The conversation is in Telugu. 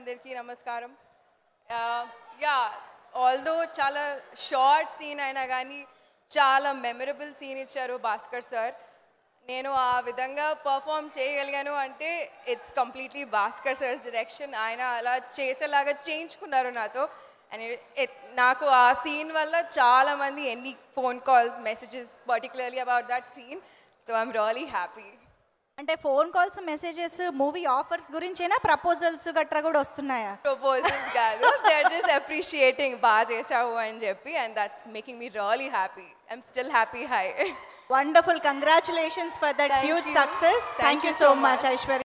Andarki namaskaram. Yeah, although chala short scene aina gani chala memorable scene icharu Bhaskar sir. నేను ఆ విధంగా పర్ఫామ్ చేయగలిగాను అంటే it's completely Bhaskar sir's direction. ఆయన అలా చేసేలాగా చేయించుకున్నారు నాతో. అండ్ నాకు ఆ సీన్ వల్ల చాలామంది ఎన్ని phone calls messages particularly about that scene. So I'm really happy. అంటే phone calls messages movie offers గురించేనా ప్రపోజల్స్ గట్రా కూడా వస్తున్నాయా? ప్రపోజల్స్ కాదు, దే ఆర్ జస్ట్ అప్రిషియేటింగ్ బాగా చేసావు అని చెప్పి. And that's making me really happy. I'm still happy. Hi. Wonderful. Congratulations for that huge success. Thank you so much, Aishwarya.